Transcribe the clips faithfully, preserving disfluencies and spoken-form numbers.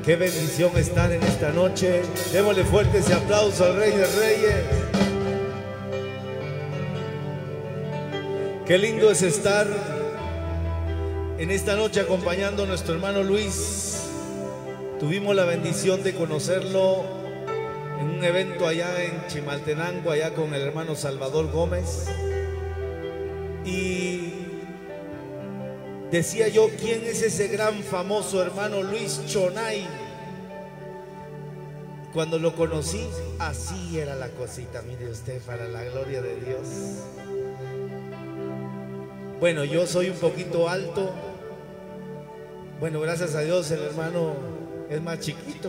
Qué bendición estar en esta noche. Démosle fuerte ese aplauso al Rey de Reyes. Qué lindo es estar en esta noche acompañando a nuestro hermano Luis. Tuvimos la bendición de conocerlo en un evento allá en Chimaltenango, allá con el hermano Salvador Gómez. Y decía yo, ¿quién es ese gran famoso hermano Luis Chonay? Cuando lo conocí, así era la cosita, mire usted, para la gloria de Dios. Bueno, yo soy un poquito alto. Bueno, gracias a Dios el hermano es más chiquito.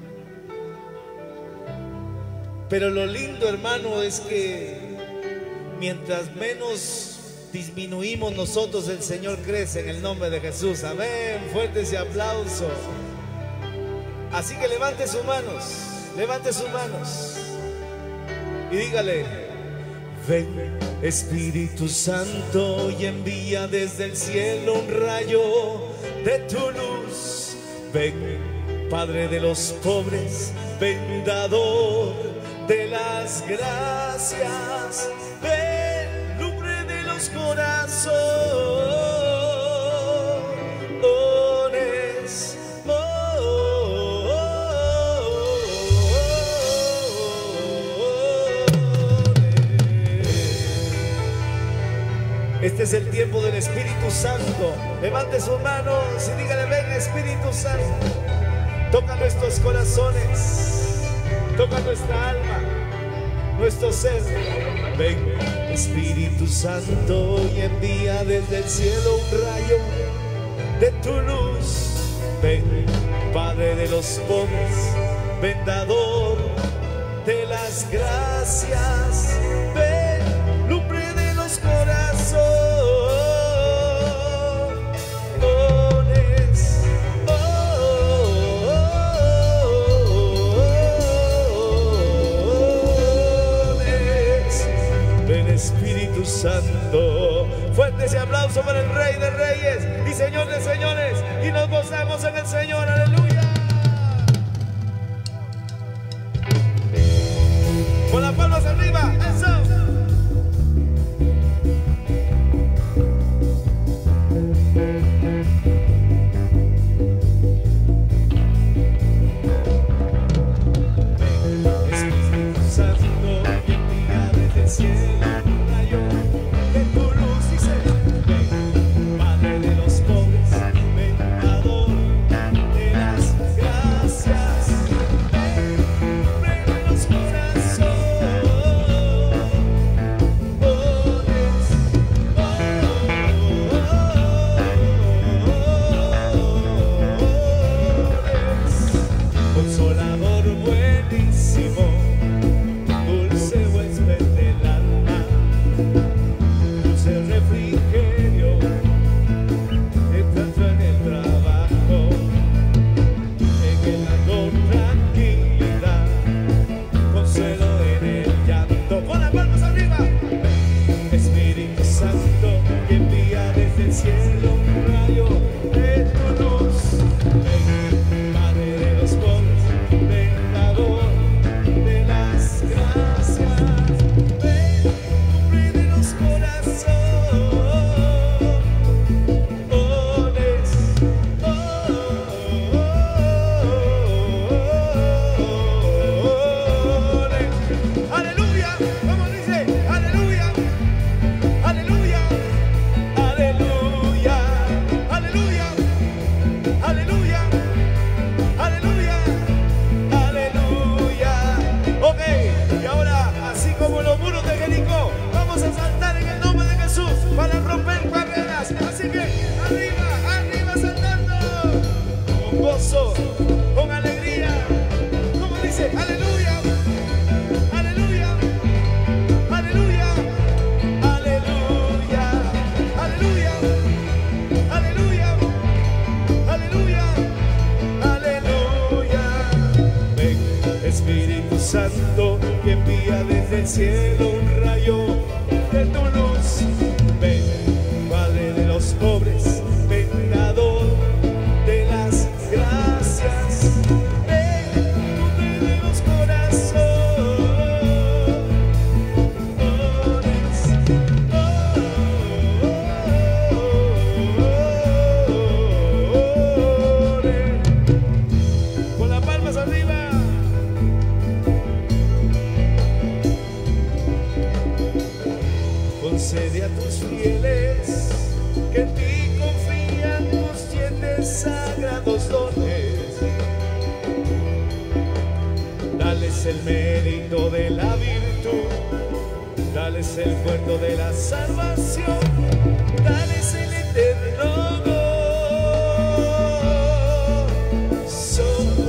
Pero lo lindo, hermano, es que mientras menos disminuimos nosotros, el Señor crece en el nombre de Jesús. Amén. Fuerte ese aplauso. Así que levante sus manos, levante sus manos y dígale: ven, Espíritu Santo, y envía desde el cielo un rayo de tu luz. Ven, Padre de los pobres, ven, dador de las gracias, ven, lumbre de los corazones. Oh, oh, oh, oh. Este es el tiempo del Espíritu Santo. Levante sus manos y dígale: ven, Espíritu Santo, toca nuestros corazones, toca nuestra alma, nuestro ser. Ven, Espíritu Santo, y envía desde el cielo un rayo de tu luz. Ven, Padre de los pobres, ven, dador de las gracias, ven, lumbre de los corazones. Espíritu Santo, fuerte ese aplauso para el Rey de Reyes y Señor de Señores, y nos gozamos en el Señor. Aleluya. Con las palmas arriba, eso. Espíritu Santo, y envía desde el cielo de tu luz, dice: ven, Padre de los pobres, ven, dador de las gracias, ven, lumbre de los corazones. Consolador buenísimo, dulce huésped del alma, dulce refrigerio que tanto en el trabajo, en el amor tranquilidad, consuelo en el llanto. Con las manos arriba. Espíritu Santo, que envía desde el cielo un rayo de tu luz. Ven, Padre de los pobres, ven, dador de las gracias, ven, lumbre de los corazones. Aleluya, ¿cómo dice? Aleluya, aleluya, aleluya, aleluya, aleluya, aleluya, aleluya. Ok, y ahora, así como los muros de Jericó, vamos a saltar en el nombre de Jesús para romper barreras. Así que arriba, arriba saltando, con gozo, con alegría. ¿Cómo dice? Aleluya, aleluya, aleluya, aleluya, aleluya, aleluya, aleluya, aleluya. Ven, Espíritu Santo, que envía desde el cielo un rayo de tu luz. Ven, Padre de los pobres, ven, dador de las gracias. concede a tus fieles que en ti confían tus siete sagrados dones. Dales el mérito de la virtud, dales el fuego de la salvación, dales el eterno gozo.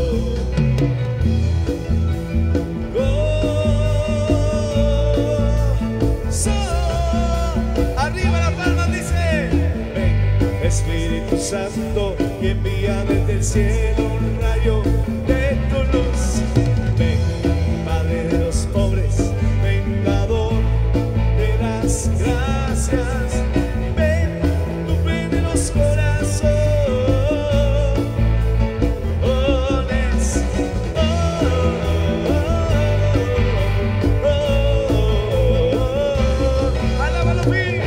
Gozo. Arriba la palma dice: ven, Espíritu Santo, y envía desde el cielo un rayo de tu luz. Ven, Padre de los pobres, vengador de las gracias. Ven, tú ven de los corazones. Oh, oh, oh, oh. Alábalo, fin.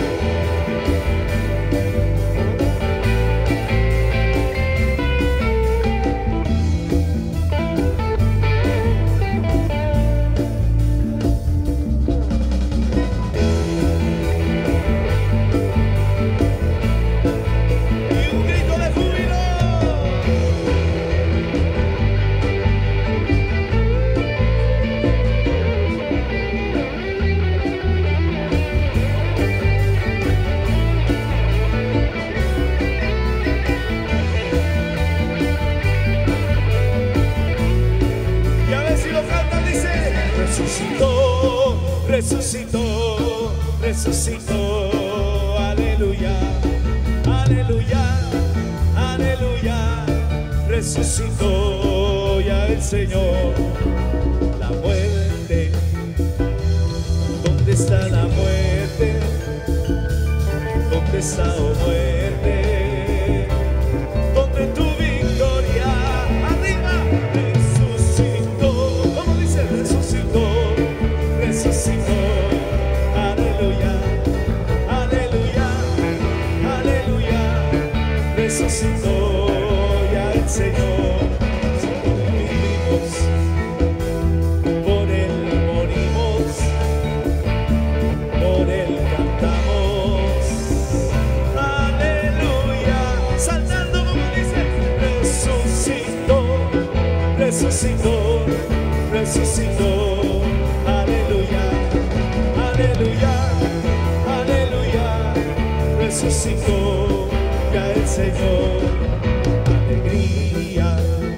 Resucitó, resucitó, resucitó, aleluya, aleluya, aleluya, resucitó ya el Señor. La muerte, ¿dónde está la muerte? ¿Dónde está, oh muerte? ¿Dónde tu victoria? Arriba, resucitó, ¿cómo dice? Resucitó, resucitó, aleluya, aleluya, aleluya, resucitó ya el Señor. Vivimos, por Él morimos, por Él cantamos, aleluya, saltando como dice: resucitó, resucitó, resucitó, aleluya, aleluya, aleluya, resucitó ya el Señor. Alegría,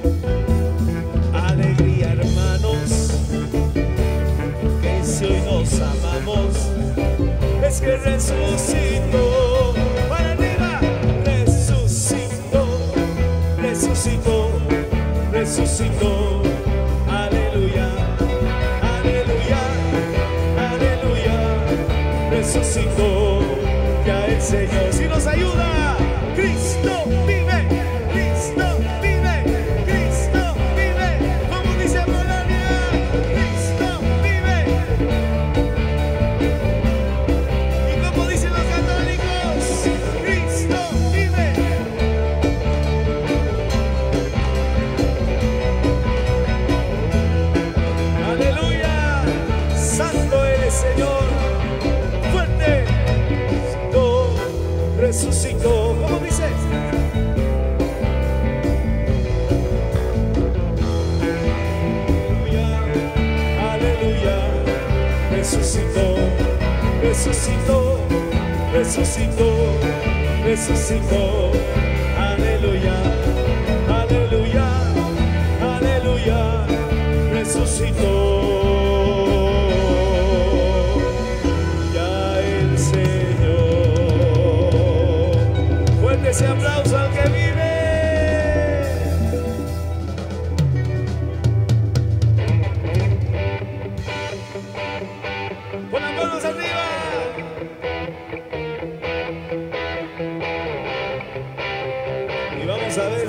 alegría, hermanos, que si hoy nos amamos es que resucitó. Para arriba, resucitó, resucitó, resucitó, aleluya, aleluya, aleluya, resucitó ya el Señor. Si nos ayuda, Cristo vive, Cristo vive, Cristo vive, como dice Polonia, Cristo vive. Y como dicen los católicos, Cristo vive. Aleluya, santo eres, Señor, fuerte. Resucitó, ¿cómo dice? Aleluya, aleluya, resucitó, resucitó, resucitó, resucitó, aleluya, aleluya, aleluya, resucitó. Ese aplauso al que vive. Con las manos arriba. Y vamos a ver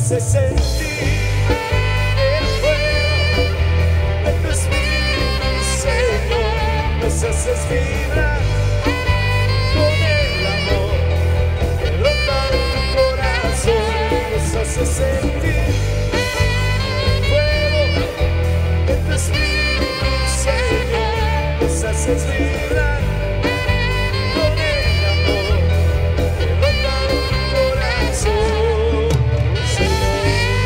hace sentir el fuego de tu espíritu, Señor. Nos haces vibrar con el amor que brota de tu corazón. Nos haces sentir el fuego de tu espíritu, Señor. Nos haces vibrar con el amor que brota de tu corazón, Señor.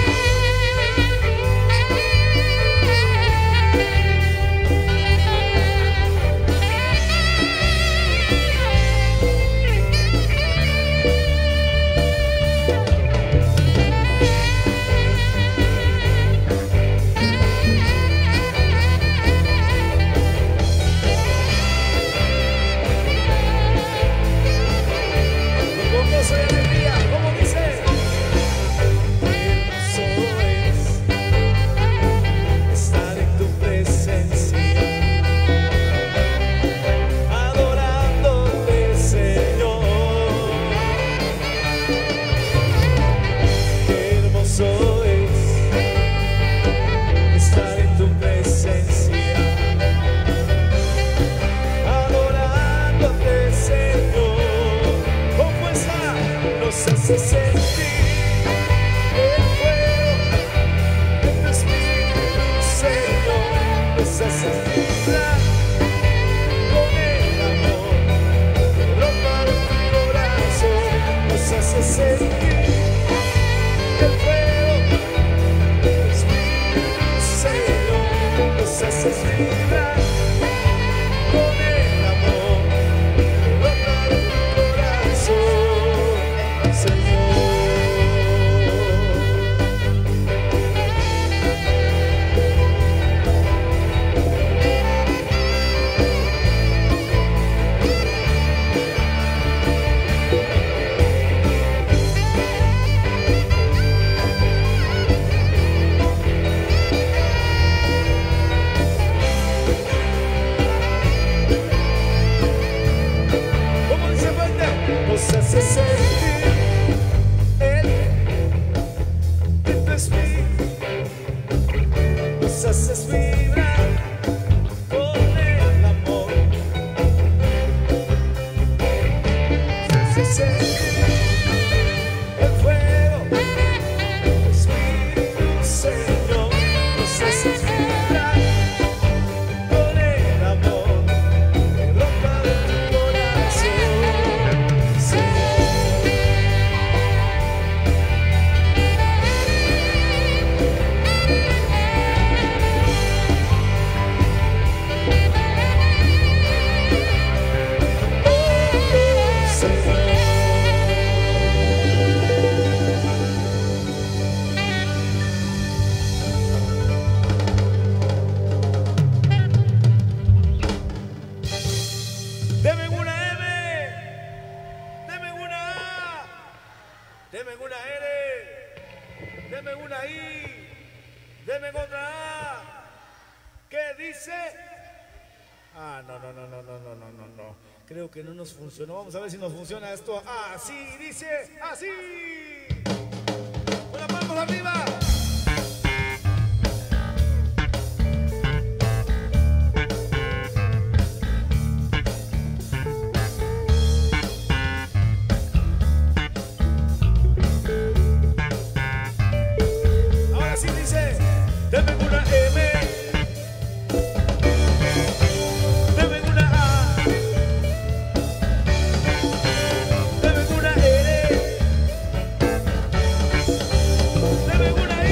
Con gozo y alegría, como dice. Hermoso es estar en tu presencia, adorándote, Señor. Qué hermoso es estar en tu presencia, adorándote, Señor. ¿Cómo está? Nos hace sentir el fuego de tu espíritu, Señor. Nos hace vibrar con el amor que brota de tu corazón. Nos hace sentir el fuego de tu espíritu, Señor. Nos hace vibrar con el amor que brota de tu corazón, Señor. ¿Cómo dice fuerte? Nos hace sentir el de tu espíritu, nos haces vibrar con el amor, nos hace sentir el fuego de tu espíritu, Señor. Nos haces vibrar con el amor que brota de tu corazón, Señor. Deme una M, deme una A, deme una R, deme una I, deme otra A. ¿Qué dice? Ah, no, no, no, no, no, no, no, no, no. Creo que no nos funcionó. Vamos a ver si nos funciona esto. Así dice, así. Con las manos arriba. Ahora sí dice, deme una M, deme una A, deme una R, deme una I.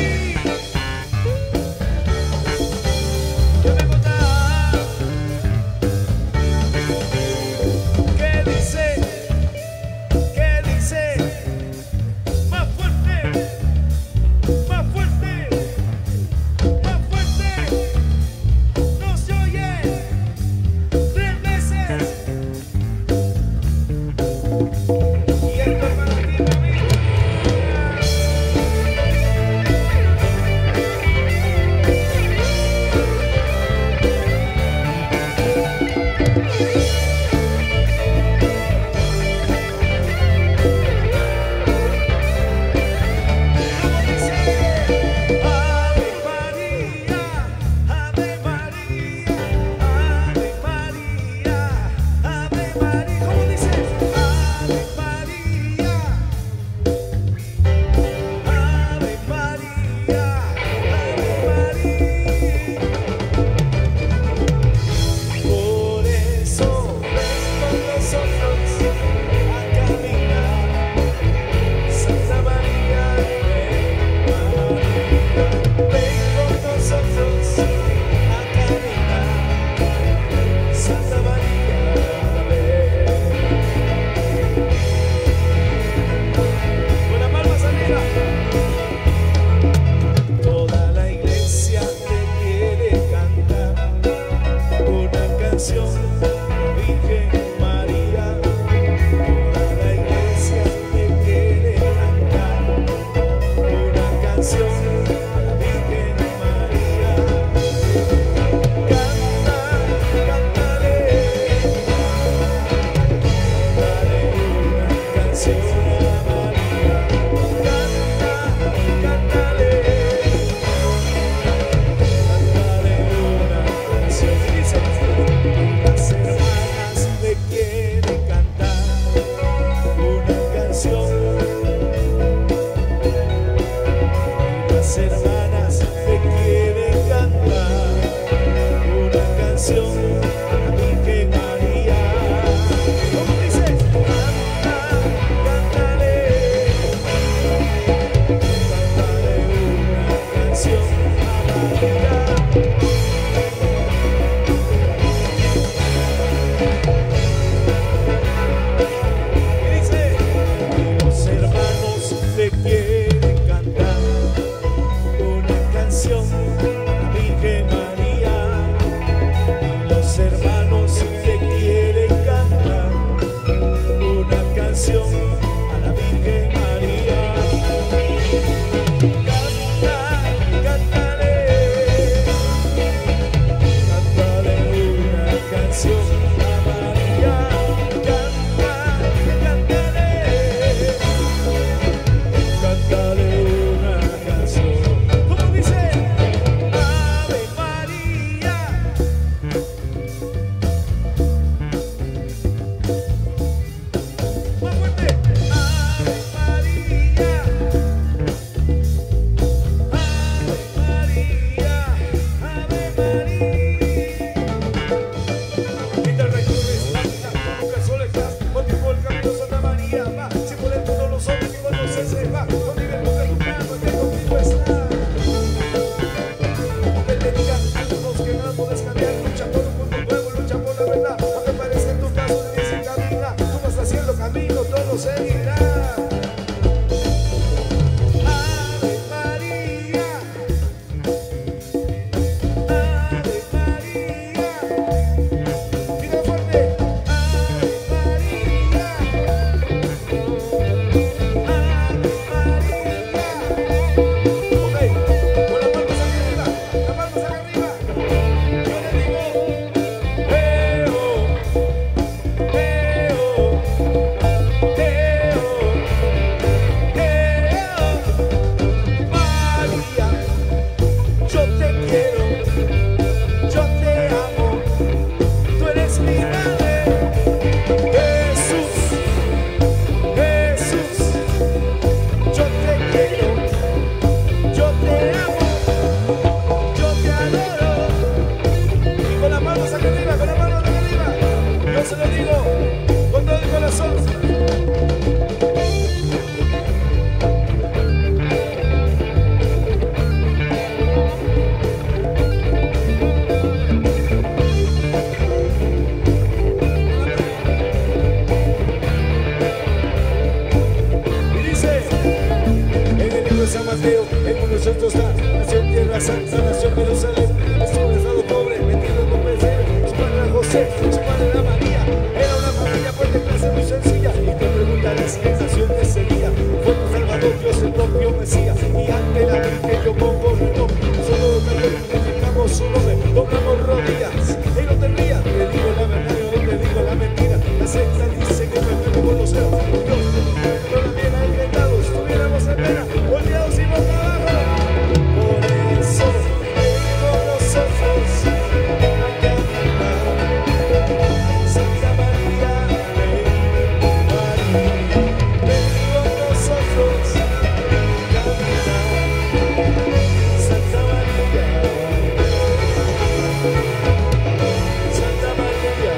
Santa María,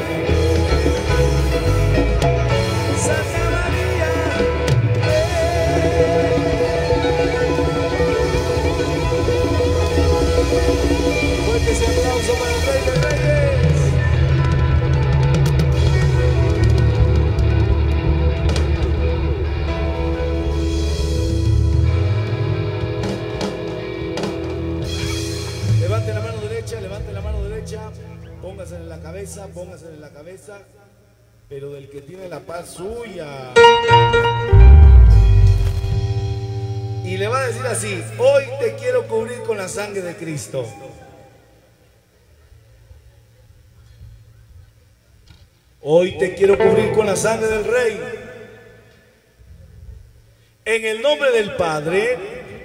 Santa María, eh. Fuerte ese aplauso para el Rey de Reyes. Levante la mano derecha, levante la mano derecha, póngase en la cabeza, póngase en la cabeza, pero del que tiene la paz suya. Y le va a decir así: hoy te quiero cubrir con la sangre de Cristo. Hoy te quiero cubrir con la sangre del Rey. En el nombre del Padre,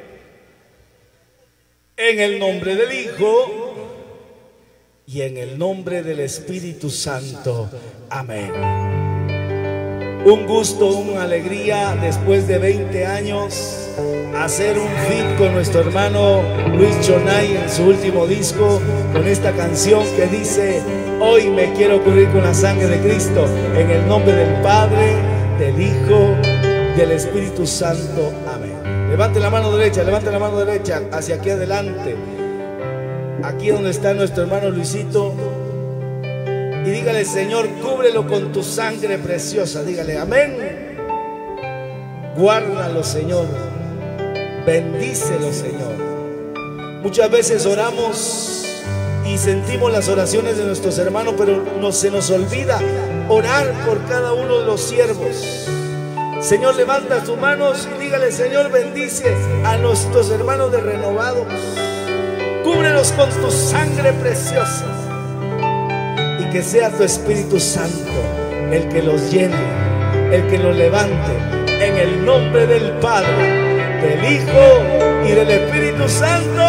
en el nombre del Hijo y en el nombre del Espíritu Santo. Amén. Un gusto, una alegría después de veinte años hacer un feat con nuestro hermano Luis Chonay en su último disco con esta canción que dice: hoy me quiero cubrir con la sangre de Cristo, en el nombre del Padre, del Hijo, del Espíritu Santo. Amén. Levante la mano derecha, levante la mano derecha hacia aquí adelante, aquí donde está nuestro hermano Luisito, y dígale: Señor, cúbrelo con tu sangre preciosa. Dígale: amén. Guárdalo, Señor. Bendícelo, Señor. Muchas veces oramos y sentimos las oraciones de nuestros hermanos, pero no, se nos olvida orar por cada uno de los siervos. Señor, levanta tus manos y dígale: Señor, bendice a nuestros hermanos de Renovados. Cúbrelos con tu sangre preciosa. Y que sea tu Espíritu Santo el que los llene, el que los levante. En el nombre del Padre, del Hijo y del Espíritu Santo.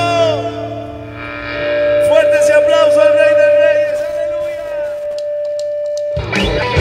Fuerte ese aplauso al Rey de Reyes. Aleluya.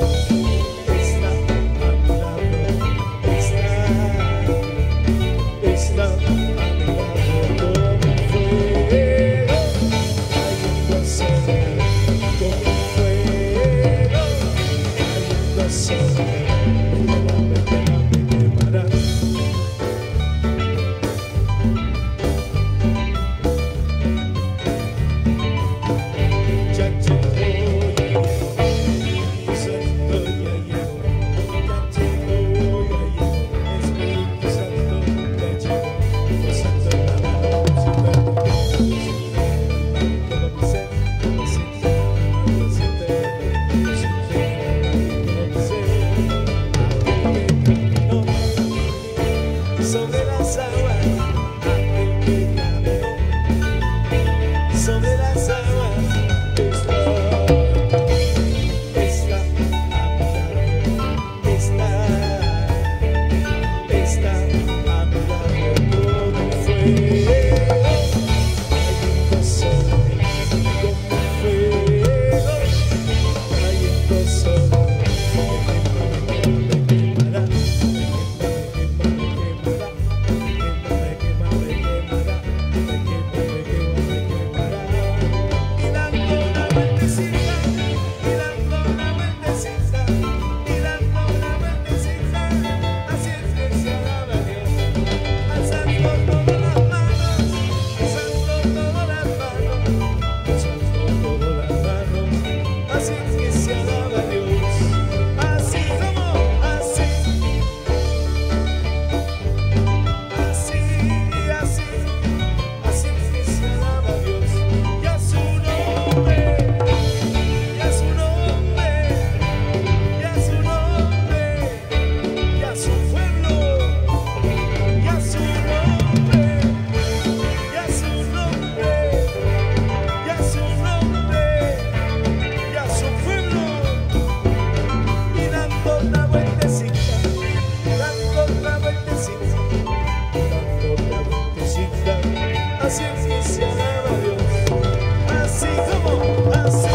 así es que se alaba a Dios. Así como, así.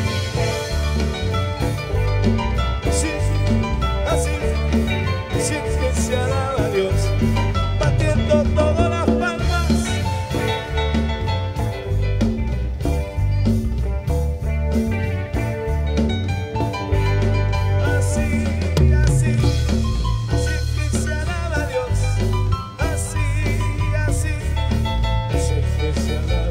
Sí, así, así es que se alaba a Dios. Batiendo todas las palmas. Así, así, así es que se alaba a Dios. Así, así, así es que se alaba.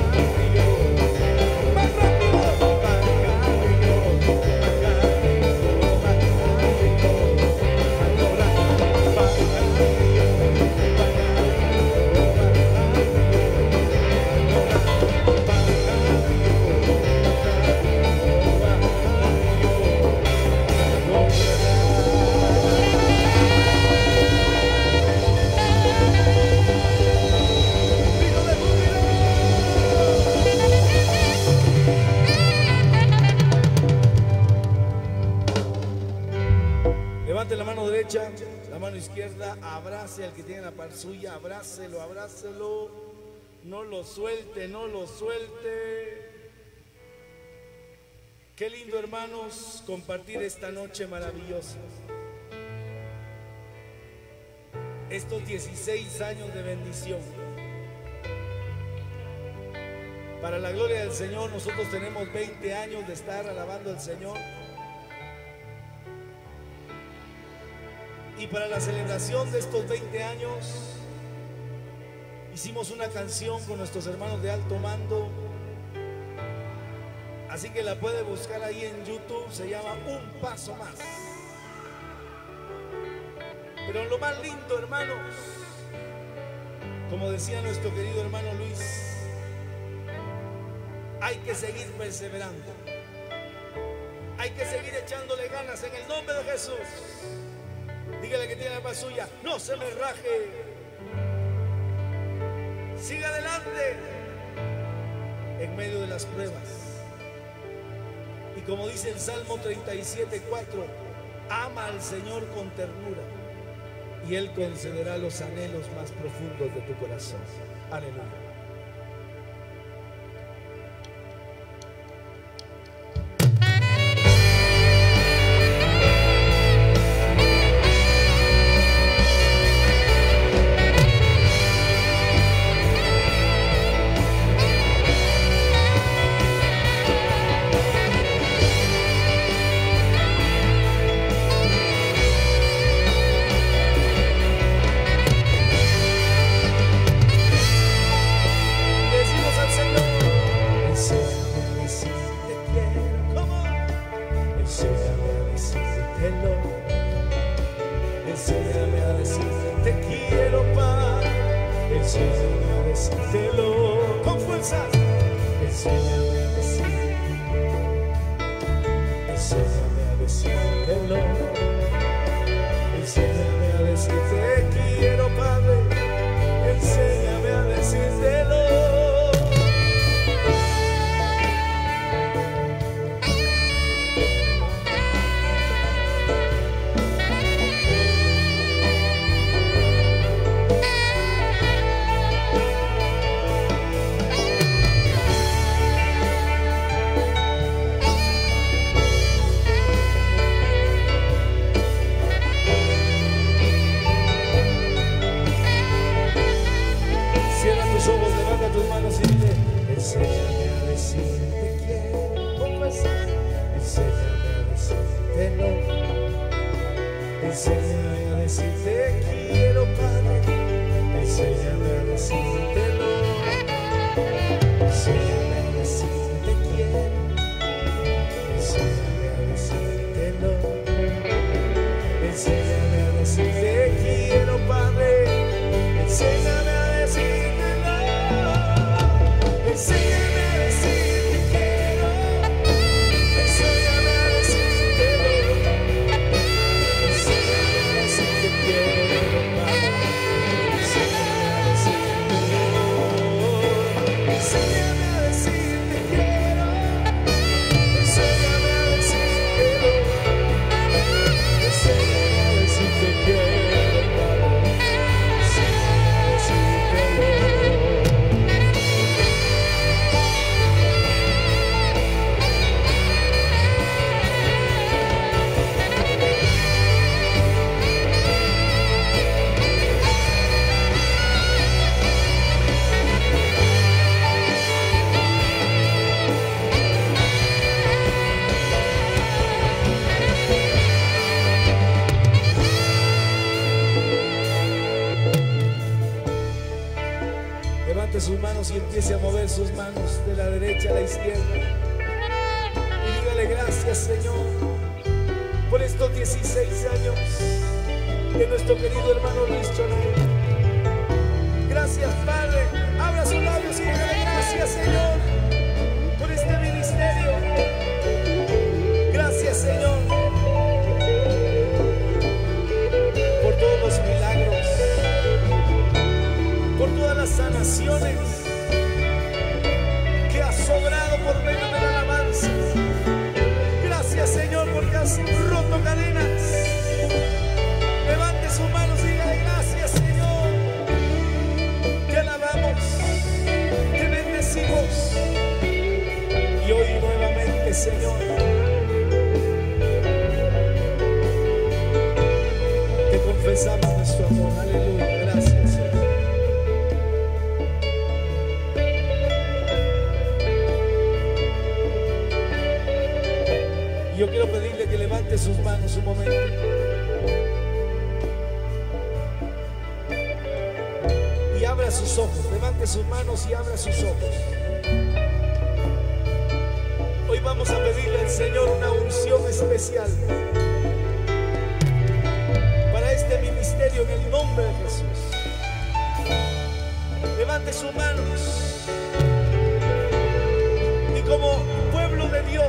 La mano izquierda, abrace al que tiene la par suya, abrácelo, abrácelo, no lo suelte, no lo suelte. Qué lindo, hermanos, compartir esta noche maravillosa. Estos dieciséis años de bendición. Para la gloria del Señor, nosotros tenemos veinte años de estar alabando al Señor. Y para la celebración de estos veinte años, hicimos una canción con nuestros hermanos de alto mando. Así que la puede buscar ahí en YouTube, se llama Un Paso Más. Pero lo más lindo, hermanos, como decía nuestro querido hermano Luis, hay que seguir perseverando. Hay que seguir echándole ganas en el nombre de Jesús. Dígale que tiene la paz suya, no se me raje. Siga adelante en medio de las pruebas. Y como dice el Salmo treinta y siete, cuatro, ama al Señor con ternura y Él concederá los anhelos más profundos de tu corazón. Aleluya. Enséñame a decir te quiero, Padre. Enséñame a decírtelo con fuerzas. Enséñame a decir, enséñame a decírtelo. Enséñame a decir te quiero, Padre. Enséñame a decírtelo. decírtelo. Enséñame a decirte quiero, Padre. Enséñame a decírtelo. Enséñame a decirte quiero. Enséñame a decírtelo. Enséñame a decirte quiero, Padre. Enséñame a decírtelo. Enséñame a decirte quiero. Enséñame a decírtelo. Enséñame a decirte quiero, Padre. Enséñame a decírtelo. Enséñame a decirte quiero. Enséñame a decírtelo. Enséñame a decirte quiero, Padre. Enséñame a decírtelo. Levante sus manos y empiece a mover sus manos de la derecha a la izquierda. Y dígale gracias, Señor, por estos dieciséis años de nuestro querido hermano Luis Chonel. Gracias, Padre. Abra sus labios y dígale gracias, Señor, por este ministerio. Gracias, Señor, por todos los milagros, por todas las sanaciones que has sobrado por medio de la alabanza. Gracias, Señor, porque has roto cadenas. Levante sus manos y diga gracias, Señor. Te alabamos, te bendecimos. Y hoy nuevamente, Señor, te confesamos nuestro amor. Aleluya. Gracias, Señor. Yo quiero pedirle que levante sus manos un momento. Y abra sus ojos. Levante sus manos y abra sus ojos. Hoy vamos a pedirle al Señor una unción especial para este ministerio en el nombre de Jesús. Levante sus manos. Y como pueblo de Dios,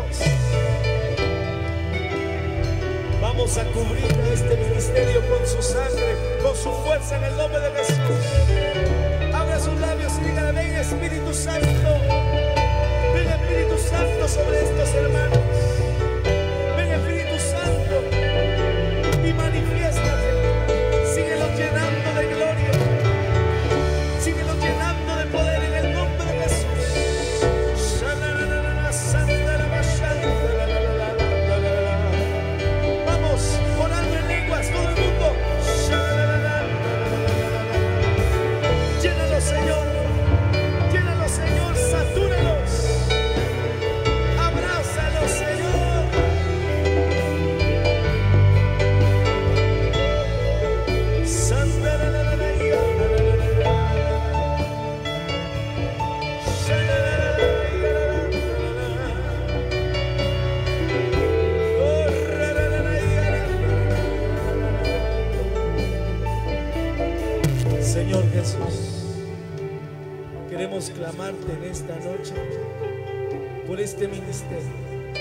vamos a cubrir a este ministerio con su sangre, con su fuerza en el nombre de Jesús. Abra sus labios y dígale: ven Espíritu Santo, ven Espíritu Santo sobre estos hermanos. Ven Espíritu Santo y manifiéstate. Síguelos llenando de gloria, síguelos llenando de poder en el nombre de Jesús. Orando en lenguas, todo el mundo. Llénalos, Señor. Llénalos, Señor. Satúralos. Abrázalos, Señor. Señor Jesús, queremos clamarte en esta noche por este ministerio.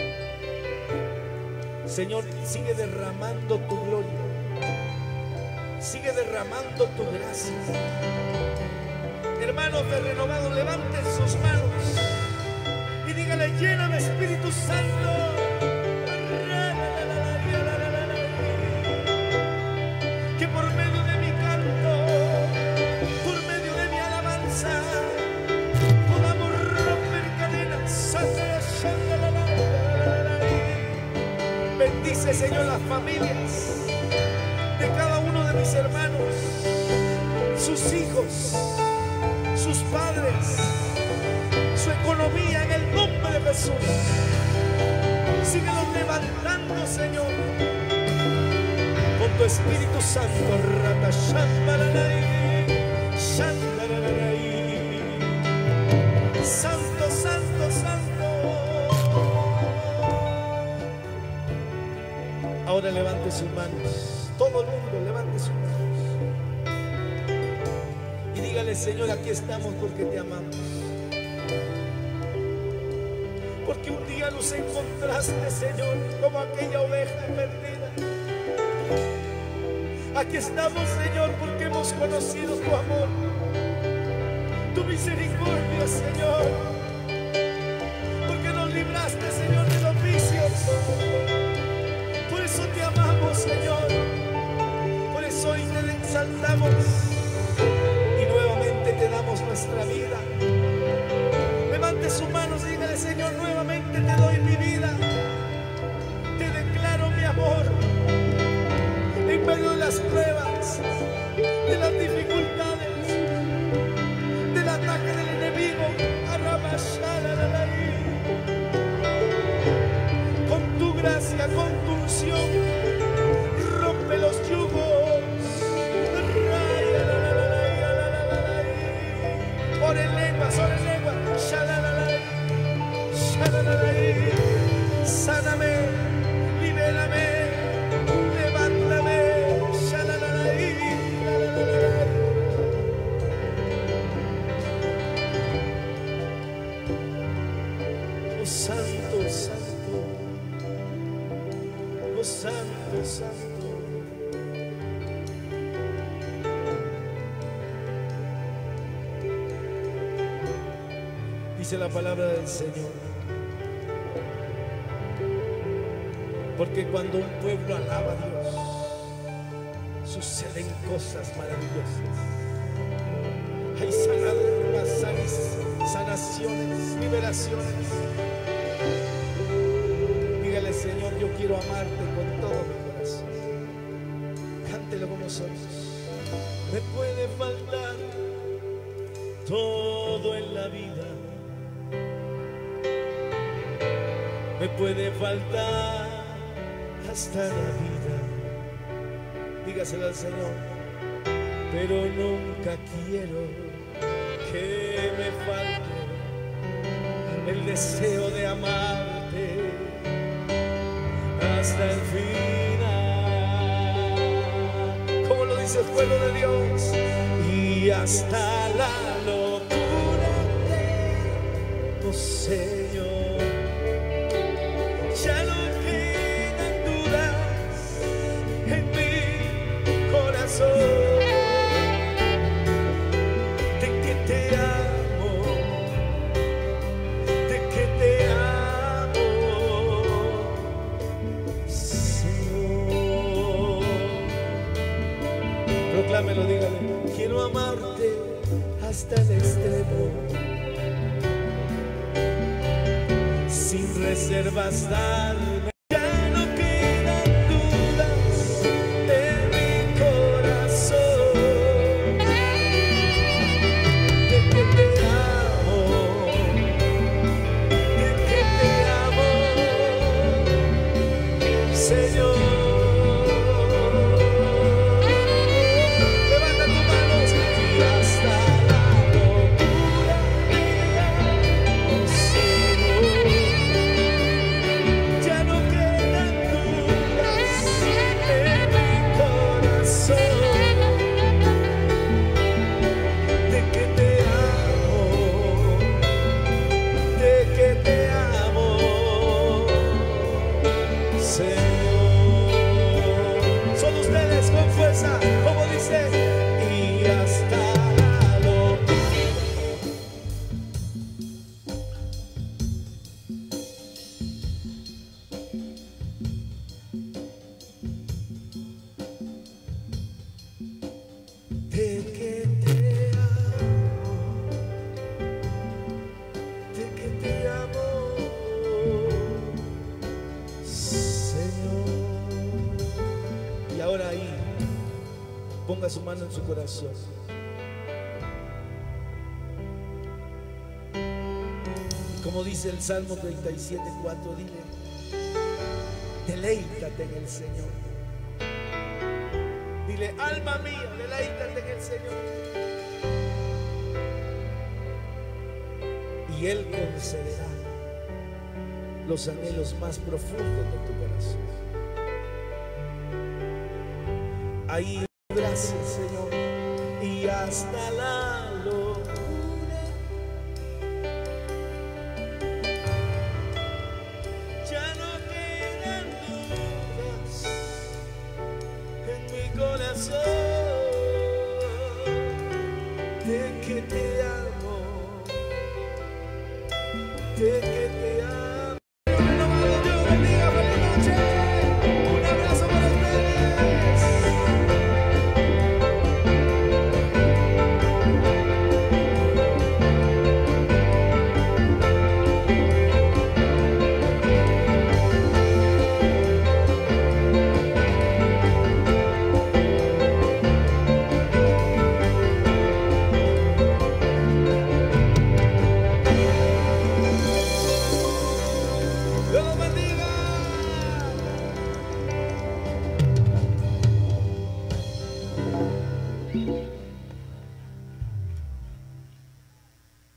Señor, sigue derramando tu gloria, sigue derramando tu gracia. Hermanos de Renovado, levanten sus manos y dígale: lléname, Espíritu Santo. Que por medio de mi canto, por medio de mi alabanza, podamos romper cadenas. Bendice, Señor, las familias de cada uno de mis hermanos, sus hijos, sus padres, su economía en el nombre de Jesús. Síguelos levantando, Señor. Espíritu Santo. Rata shambalalai, shandalalai. Santo, santo, santo. Ahora levante sus manos. Todo el mundo levante sus manos. Y dígale: Señor, aquí estamos porque te amamos. Porque un día nos encontraste, Señor, como aquella oveja perdida. Aquí estamos, Señor, porque hemos conocido tu amor, tu misericordia, Señor. Porque nos libraste, Señor, de los vicios. Por eso te amamos, Señor. Por eso hoy te exaltamos y nuevamente te damos nuestra vida. Levante sus manos y dígale: Señor, nuevamente te doy mi vida. Te declaro mi amor. En medio de las pruebas, de las dificultades, del ataque del enemigo, con tu gracia, con tu unción, rompe los yugos. Ora en lenguas, ora en lenguas. Sáname, libérame, levántame. Oh santo, santo, oh santo, santo. Dice la palabra del Señor: porque cuando un pueblo alaba a Dios, suceden cosas maravillosas. Hay sanaciones, sanaciones, liberaciones. Dígale: Señor, yo quiero amarte con todo mi corazón. Cántelo con nosotros. Me puede faltar todo en la vida. Me puede faltar hasta la vida. Dígaselo al Señor. Pero nunca quiero que me falte el deseo de amarte hasta el final. Como lo dice el pueblo de Dios. Y hasta la locura de tu Señor. Ya no quedan dudas en mi corazón de que te amo, de que te amo, Señor. Proclámelo, dígale: quiero amarte hasta el extremo, sin reservas darme. Ya no quedan dudas en mi corazón de que te amo, de que te amo, Señor. Levanta tus manos y hasta la locura mía, oh Señor. Ya no quedan dudas en mi corazón de que te amo, de que te amo, Señor. Son ustedes con fuerza, como dice: y hasta la locura. De que te amo, de que te amo, Señor. Y ahora ahí, ponga su mano en su corazón. Y como dice el Salmo treinta y siete, cuatro, dile: deleítate en el Señor Dile, alma mía, deleítate en el Señor. Y Él concederá los anhelos más profundos de tu corazón. Ahí, gracias, Señor. Y hasta la